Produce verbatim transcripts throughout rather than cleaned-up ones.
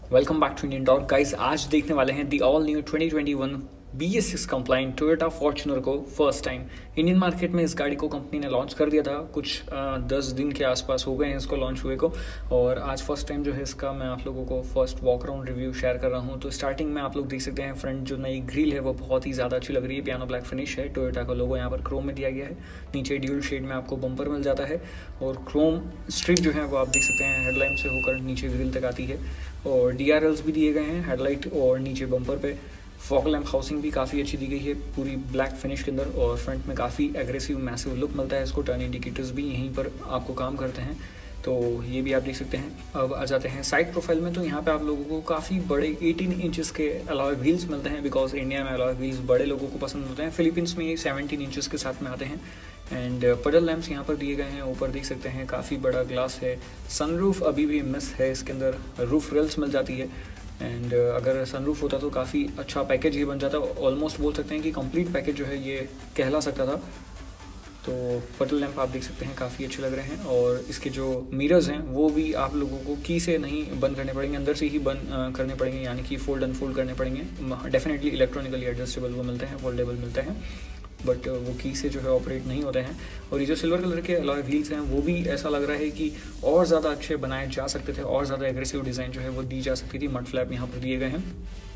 Welcome back to Indian dog guys. आज देखने वाले हैं the all new twenty twenty one B S six compliant Toyota Fortuner को first time Indian market में। इस गाड़ी को कंपनी ने लॉन्च कर दिया था, कुछ आ, दस दिन के आसपास हो गए हैं इसको लॉन्च हुए को, और आज फर्स्ट टाइम जो है इसका मैं आप लोगों को first walk around review share कर रहा हूँ। तो स्टार्टिंग में आप लोग देख सकते हैं फ्रंट जो नई ग्रिल है वो बहुत ही ज़्यादा अच्छी लग रही है। पियानो ब्लैक फिनिश है, टोयोटा का लोगो यहाँ पर क्रोम में दिया गया है। नीचे ड्यूल शेड में आपको बम्पर मिल जाता है और क्रोम स्ट्रिप जो है वो आप देख सकते हैं हेडलाइट से होकर नीचे ग्रिल तक आती है, और डी आर एल्स भी दिए गए हैं हेडलाइट और नीचे बम्पर पे। फॉग लैम्प हाउसिंग भी काफ़ी अच्छी दी गई है पूरी ब्लैक फिनिश के अंदर, और फ्रंट में काफ़ी एग्रेसिव मैसिव लुक मिलता है इसको। टर्न इंडिकेटर्स भी यहीं पर आपको काम करते हैं, तो ये भी आप देख सकते हैं। अब आ जाते हैं साइड प्रोफाइल में, तो यहाँ पे आप लोगों को काफ़ी बड़े अठारह इंचेस के अलॉय व्हील्स मिलते हैं, बिकॉज इंडिया में अलॉय व्हील्स बड़े लोगों को पसंद होते हैं। फिलीपींस में ये सत्रह इंचेस के साथ में आते हैं। एंड पडल लैम्प्स यहाँ पर दिए गए हैं, ऊपर देख सकते हैं काफ़ी बड़ा ग्लास है। सनरूफ अभी भी मिस है इसके अंदर, रूफ रेल्स मिल जाती है। एंड uh, अगर सनरूफ होता तो काफ़ी अच्छा पैकेज ये बन जाता। ऑलमोस्ट बोल सकते हैं कि कंप्लीट पैकेज जो है ये कहला सकता था। तो पटल लैंप आप देख सकते हैं काफ़ी अच्छे लग रहे हैं, और इसके जो मिरर्स हैं वो भी आप लोगों को की से नहीं बंद करने पड़ेंगे, अंदर से ही बंद uh, करने पड़ेंगे, यानी कि फोल्ड अनफोल्ड करने पड़ेंगे। डेफिनेटली इलेक्ट्रॉनिकली एडजस्टेबल वो मिलते हैं, फोल्डेबल मिलते हैं, बट वो की से जो है ऑपरेट नहीं होते हैं। और ये जो सिल्वर कलर के अलॉय व्हील्स हैं वो भी ऐसा लग रहा है कि और ज़्यादा अच्छे बनाए जा सकते थे, और ज़्यादा एग्रेसिव डिज़ाइन जो है वो दी जा सकती थी। मड फ्लैप यहाँ पर दिए गए हैं।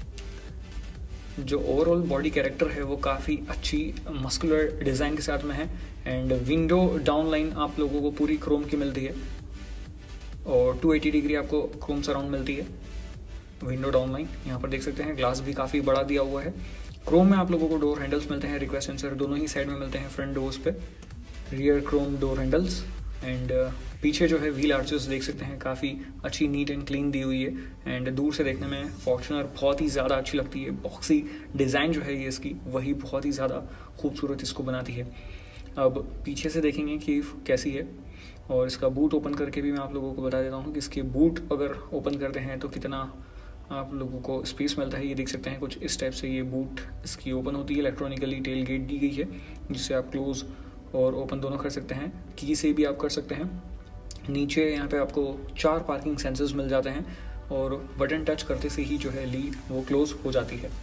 जो ओवरऑल बॉडी कैरेक्टर है वो काफ़ी अच्छी मस्कुलर डिज़ाइन के साथ में है। एंड विंडो डाउन लाइन आप लोगों को पूरी क्रोम की मिलती है, और टू एटी डिग्री आपको क्रोम सराउंड मिलती है। विंडो डाउन लाइन यहाँ पर देख सकते हैं, ग्लास भी काफ़ी बड़ा दिया हुआ है। क्रोम में आप लोगों को डोर हैंडल्स मिलते हैं, रिक्वेस्ट सेंसर दोनों ही साइड में मिलते हैं, फ्रंट डोर्स पे rear chrome door handles. And पीछे जो है व्हील आर्चेस देख सकते हैं काफ़ी अच्छी नीट एंड क्लीन दी हुई है। एंड दूर से देखने में फॉर्च्यूनर बहुत ही ज़्यादा अच्छी लगती है। बॉक्सी डिज़ाइन जो है ये इसकी वही बहुत ही ज़्यादा खूबसूरत इसको बनाती है। अब पीछे से देखेंगे कि कैसी है, और इसका बूट ओपन करके भी मैं आप लोगों को बता देता हूँ कि इसके बूट अगर ओपन करते हैं तो कितना आप लोगों को स्पेस मिलता है। ये देख सकते हैं कुछ इस टाइप से ये बूट इसकी ओपन होती है। इलेक्ट्रॉनिकली टेल गेट दी गई है जिससे आप क्लोज और ओपन दोनों कर सकते हैं, की से भी आप कर सकते हैं। नीचे यहाँ पे आपको चार पार्किंग सेंसर्स मिल जाते हैं, और बटन टच करते से ही जो है लीड वो क्लोज हो जाती है।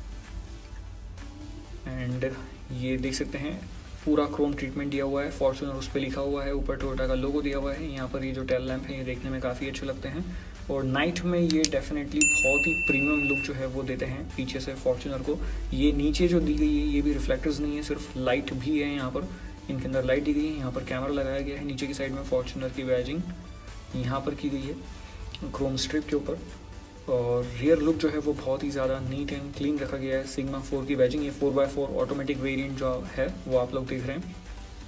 एंड ये देख सकते हैं पूरा क्रोम ट्रीटमेंट दिया हुआ है, फॉर्च्यूनर उस पर लिखा हुआ है, ऊपर टोयोटा का लोगो दिया हुआ है। यहाँ पर ये जो टेल लैंप है ये देखने में काफ़ी अच्छे लगते हैं, और नाइट में ये डेफिनेटली बहुत ही प्रीमियम लुक जो है वो देते हैं पीछे से फॉर्च्यूनर को। ये नीचे जो दी गई है ये भी रिफ्लेक्टर्स नहीं है, सिर्फ लाइट भी है। यहाँ पर इनके अंदर लाइट दी गई है, यहाँ पर कैमरा लगाया गया है। नीचे की साइड में फॉर्च्यूनर की बैजिंग यहाँ पर की गई है क्रोम स्ट्रिप के ऊपर, और रियर लुक जो है वो बहुत ही ज़्यादा नीट एंड क्लीन रखा गया है। सिग्मा फोर की बैजिंग, ये four by four automatic variant जो है वो आप लोग देख रहे हैं।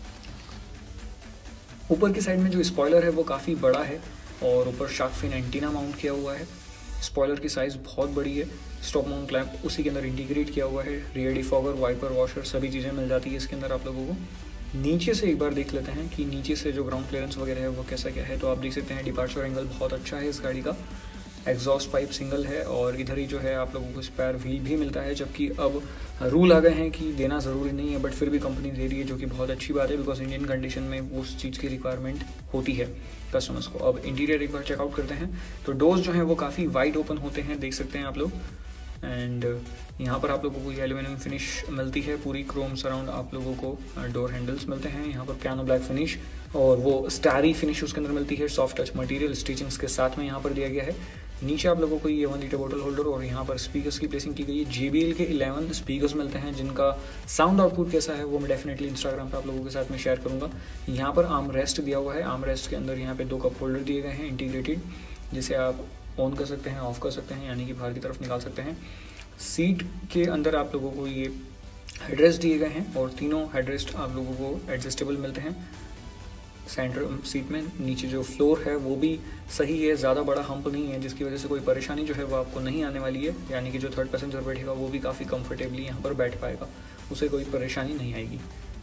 ऊपर की साइड में जो स्पॉइलर है वो काफ़ी बड़ा है, और ऊपर शार्क फिन एंटीना माउंट किया हुआ है। स्पॉइलर की साइज़ बहुत बड़ी है। स्टॉप माउंट लैंप उसी के अंदर इंटीग्रेट किया हुआ है। रियर डिफॉगर, वाइपर, वॉशर सभी चीज़ें मिल जाती है इसके अंदर आप लोगों को। नीचे से एक बार देख लेते हैं कि नीचे से जो ग्राउंड क्लियरेंस वगैरह है वो कैसा क्या है। तो आप देख सकते हैं डिपार्चर एंगल बहुत अच्छा है इस गाड़ी का। एग्जॉस्ट पाइप सिंगल है, और इधर ही जो है आप लोगों को स्पेयर व्हील भी मिलता है, जबकि अब रूल आ गए हैं कि देना ज़रूरी नहीं है, बट फिर भी कंपनी दे रही है, जो कि बहुत अच्छी बात है, बिकॉज इंडियन कंडीशन में उस चीज़ की रिक्वायरमेंट होती है कस्टमर्स को। अब इंटीरियर एक बार चेकआउट करते हैं, तो डोर्स जो हैं वो काफ़ी वाइड ओपन होते हैं, देख सकते हैं आप लोग। एंड यहाँ पर आप लोगों को ये एल्यूमिनियम फिनिश मिलती है पूरी क्रोम सराउंड। आप लोगों को डोर हैंडल्स मिलते हैं, यहाँ पर पियानो ब्लैक फिनिश, और वो स्टारी फिनिश उसके अंदर मिलती है। सॉफ्ट टच मटेरियल स्टिचिंग्स के साथ में यहाँ पर दिया गया है। नीचे आप लोगों को ये वन लीटर बोतल होल्डर, और यहाँ पर स्पीकर्स की प्लेसिंग की गई है। जे बी एल के इलेवन स्पीकर्स मिलते हैं, जिनका साउंड आउटपुट कैसा है वो मैं डेफिनेटली इंस्टाग्राम पे आप लोगों के साथ में शेयर करूँगा। यहाँ पर आर्म रेस्ट दिया हुआ है, आर्म रेस्ट के अंदर यहाँ पे दो कप होल्डर दिए गए हैं इंटीग्रेटेड, जिसे आप ऑन कर सकते हैं, ऑफ कर सकते हैं, यानी कि बाहर की तरफ निकाल सकते हैं। सीट के अंदर आप लोगों को ये हेडरेस्ट दिए गए हैं, और तीनों हेडरेस्ट आप लोगों को एडजस्टेबल मिलते हैं। सेंटर सीट में नीचे जो फ्लोर है वो भी सही है, ज़्यादा बड़ा हम्प नहीं है, जिसकी वजह से कोई परेशानी जो है वो आपको नहीं आने वाली है, यानी कि जो थर्ड पैसेंजर बैठेगा वो भी काफ़ी कंफर्टेबली यहाँ पर बैठ पाएगा, उसे कोई परेशानी नहीं आएगी।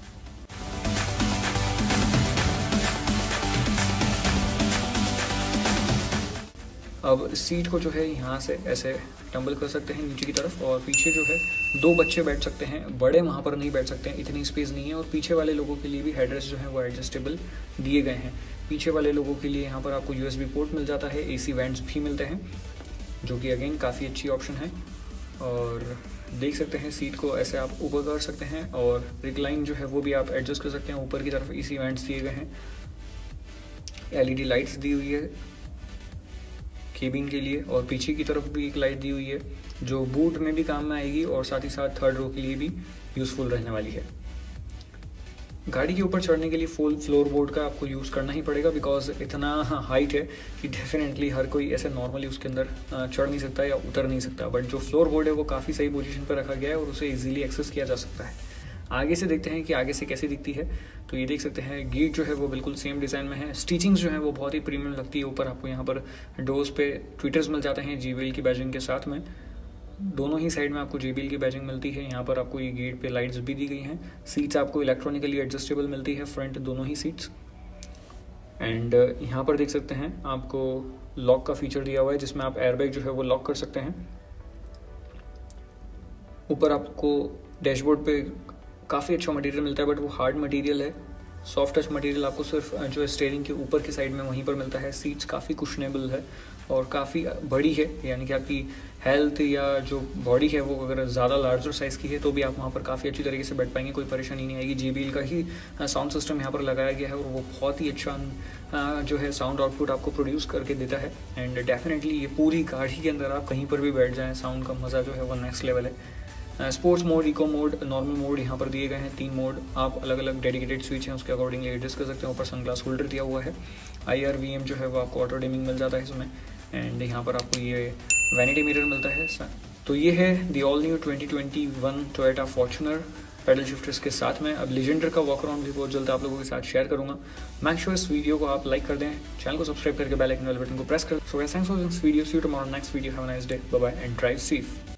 अब सीट को जो है यहाँ से ऐसे टम्बल कर सकते हैं नीचे की तरफ, और पीछे जो है दो बच्चे बैठ सकते हैं, बड़े वहाँ पर नहीं बैठ सकते हैं, इतनी स्पेस नहीं है। और पीछे वाले लोगों के लिए भी हेडरेस्ट जो है वो एडजस्टेबल दिए गए हैं। पीछे वाले लोगों के लिए यहाँ पर आपको यूएसबी पोर्ट मिल जाता है, एसी वेंट्स भी मिलते हैं। जो कि अगेन काफ़ी अच्छी ऑप्शन है। और देख सकते हैं सीट को ऐसे आप ऊपर कर सकते हैं और रिक्लाइन जो है वो भी आप एडजस्ट कर सकते हैं। ऊपर की तरफ इसी वेंट्स दिए गए हैं, एलईडी लाइट्स दी हुई है केबिन के लिए, और पीछे की तरफ भी एक लाइट दी हुई है जो बूट में भी काम में आएगी और साथ ही साथ थर्ड रो के लिए भी यूज़फुल रहने वाली है। गाड़ी के ऊपर चढ़ने के लिए फुल फ्लोर बोर्ड का आपको यूज़ करना ही पड़ेगा, बिकॉज इतना हाइट है कि डेफिनेटली हर कोई ऐसे नॉर्मली उसके अंदर चढ़ नहीं सकता या उतर नहीं सकता। बट जो फ्लोर बोर्ड है वो काफ़ी सही पोजीशन पर रखा गया है और उसे इजीली एक्सेस किया जा सकता है। आगे से देखते हैं कि आगे से कैसी दिखती है। तो ये देख सकते हैं गेट जो है वो बिल्कुल सेम डिज़ाइन में है। स्टिचिंग्स जो है वो बहुत ही प्रीमियम लगती है। ऊपर आपको यहाँ पर डोर्स पे ट्विटर्स मिल जाते हैं जे बी एल की बैजिंग के साथ में। दोनों ही साइड में आपको जे बी एल की बैजिंग मिलती है। यहाँ पर आपको ये गेट पे लाइट्स भी दी गई हैं। सीट्स आपको इलेक्ट्रॉनिकली एडजस्टेबल मिलती है, फ्रंट दोनों ही सीट्स। एंड यहाँ पर देख सकते हैं आपको लॉक का फीचर दिया हुआ है जिसमें आप एयरबैग जो है वो लॉक कर सकते हैं। ऊपर आपको डैशबोर्ड पे काफ़ी अच्छा मटेरियल मिलता है, बट वो हार्ड मटेरियल है। सॉफ्ट टच मटेरियल आपको सिर्फ जो स्टीयरिंग के ऊपर की साइड में वहीं पर मिलता है। सीट्स काफ़ी कुशनेबल है और काफ़ी बड़ी है, यानी कि आपकी हेल्थ या जो बॉडी है वो अगर ज़्यादा लार्जर साइज़ की है तो भी आप वहाँ पर काफ़ी अच्छी तरीके से बैठ पाएंगे, कोई परेशानी नहीं आएगी। जे बी एल का ही साउंड सिस्टम यहाँ पर लगाया गया है और वो बहुत ही अच्छा जो है साउंड आउटपुट आपको प्रोड्यूस करके देता है। एंड डेफिनेटली ये पूरी गाड़ी के अंदर आप कहीं पर भी बैठ जाएँ, साउंड का मज़ा जो है वो नेक्स्ट लेवल है। Sports mode, eco mode, normal mode यहाँ पर दिए गए हैं। तीन मोड आप अलग अलग डेडिकेटेड स्विच हैं उसके अकॉर्डिंगली एडजस्ट कर सकते हैं। ऊपर सनग्लास होल्डर दिया हुआ है। आई आर वी एम जो है वो आपको ऑटो डिमिंग मिल जाता है इसमें। एंड यहाँ पर आपको ये वैनिटी मिरर मिलता है। तो ये है the all new twenty twenty one Toyota Fortuner paddle shifters के साथ में। अब लेजेंडर का वॉक अराउंड भी बहुत जल्द आप लोगों के साथ शेयर करूंगा। मेक श्योर इस वीडियो को आप लाइक कर दें, चैनल को सब्सक्राइब करके बेल आइकन वाले बटन को प्रेस कर। So thanks for this video, see you tomorrow next video, have a nice day, bye bye and drive safe.